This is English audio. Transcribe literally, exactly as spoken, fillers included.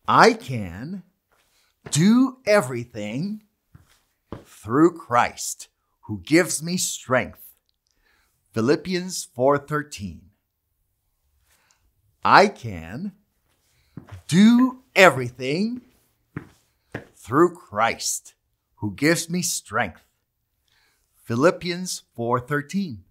I can do everything through Christ who gives me strength. Philippians four thirteen. I can do everything through Christ who gives me strength. Philippians four thirteen.